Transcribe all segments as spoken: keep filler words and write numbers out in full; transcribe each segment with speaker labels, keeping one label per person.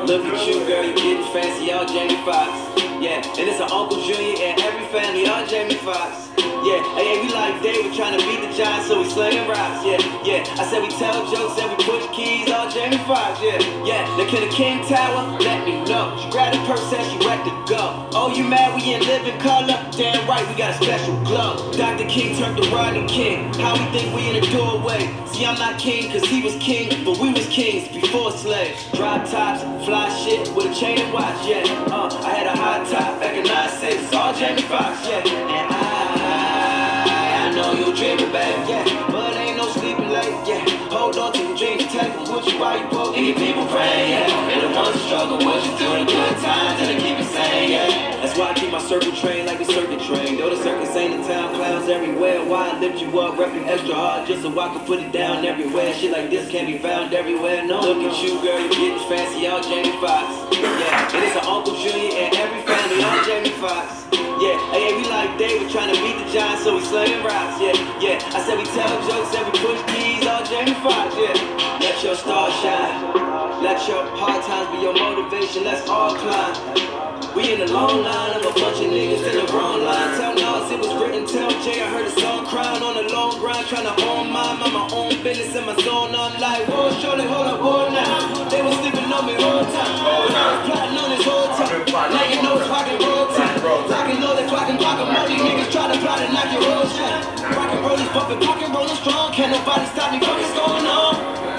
Speaker 1: Look at you, girl, you getting fancy, all Jamie Foxx. Yeah, and it's an Uncle Junior and every family, all Jamie Foxx. Yeah, hey, hey, we like David trying to beat the Giants, so we slinging rocks. Yeah, yeah, I said we tell jokes and we push keys, all Jamie Foxx. Yeah, yeah, now can the King Tower let me know? She grabbed a purse and she ready to go. Oh, you mad we in living color? Damn right, we got a special glow. Doctor King turned to Rodney King. How we think we in the doorway? See, I'm not king cause he was king, but we was kings before slaves. Drop tops, fly shit with a chain and watch. Yeah, uh, I had a hot top back in nine six, all Jamie Foxx. Yeah, and I I know you dreaming, babe, yeah, but ain't no sleeping late, yeah. Hold on to your dreams, take them with you while you poke and your people pray, yeah. And the ones who struggle with you through the good times and they keep it sane, yeah. That's why I keep my circle train like a circuit train. Though the circus ain't in town, clowns everywhere. Why I lift you up, rep you extra hard just so I can put it down everywhere. Shit like this can't be found everywhere, no. Look at you, girl, you getting fancy, all Jamie Foxx. Yeah, and it's an Uncle Junior and every family, all Jamie Foxx. Yeah, hey, hey, we like David trying to beat the Giants, so we slinging rocks. Yeah, yeah, I said we tell jokes and we push keys, all Jamie Foxx. Yeah, let your star shine, let your hard times be your motivation. Let's all climb. We in the long line of a bunch of niggas in the wrong line. Tell Nas it was written, tell Jay I heard a song crying on the long grind, trying to own mine, mind my own business in my zone. I'm like, whoa, surely hold up, whoa now. They was sleeping on me all time, but I was plotting on this whole time. Now you know it's rock and roll time. Rock and roll, they clock and clock 'em. All these niggas try to plot and knock your whole shine. Rock and roll is bumping, rock and roll is strong. Can't nobody stop me from what's going on.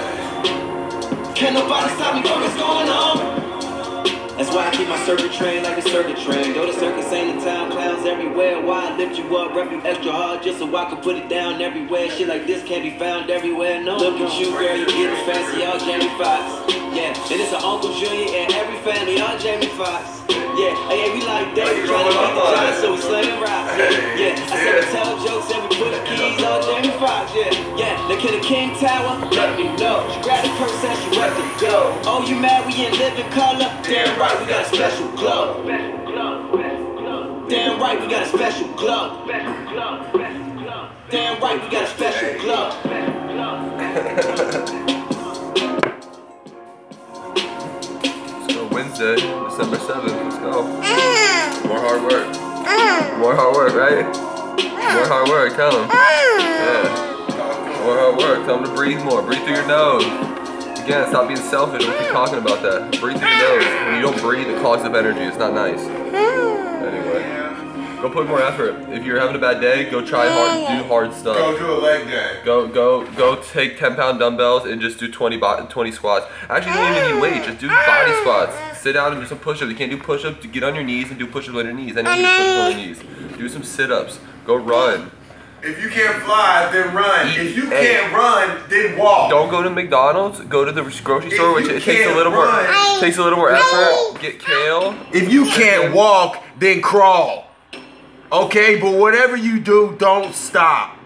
Speaker 1: Can't nobody stop me from what's going on. That's why I keep my circuit train like a circuit train. Though the circus ain't in town, clowns everywhere. Why I lift you up, rep you extra hard just so I can put it down everywhere. Shit like this can't be found everywhere, no. Look at you, girl, you getting fancy, all Jamie Foxx. Yeah, and it's an Uncle Junior and every family, all Jamie Foxx. Yeah, hey, hey, we like David trying to beat the Giants, so we slinging rocks. Yeah, yeah, I said we tell jokes and we push keys, all Jamie Foxx. Yeah, yeah, now can the King Tower let me know? She grabbed a purse and she ready to go. Oh, you mad we in living color? Damn right, we got a special glow. Damn right, we got a special glow. Damn right, we got a special glow.
Speaker 2: Wednesday, December seventh, let's go. More hard work. More hard work, right? More hard work, tell them. Yeah. More hard work, tell them to breathe more. Breathe through your nose. Again, stop being selfish, don't keep talking about that. Breathe through your nose. When you don't breathe, it clogs up energy, it's not nice. Anyway, go put more effort. If you're having a bad day, go try hard, do hard stuff.
Speaker 3: Go do a leg day.
Speaker 2: Go, go, go take ten pound dumbbells and just do twenty, twenty squats. Actually, you don't even need weight, just do body squats. Sit down and do some push-ups. You can't do push-ups, get on your knees and do push-ups on your knees. I know you do push-ups on your knees. Do some sit-ups. Go run.
Speaker 3: If you can't fly, then run.
Speaker 2: Eat,
Speaker 3: if you
Speaker 2: hey,
Speaker 3: can't run, then walk.
Speaker 2: Don't go to McDonald's. Go to the grocery store, which it takes a little
Speaker 3: run,
Speaker 2: more. Takes a little more effort. Get kale.
Speaker 3: If you can't walk, then crawl. Okay, but whatever you do, don't stop.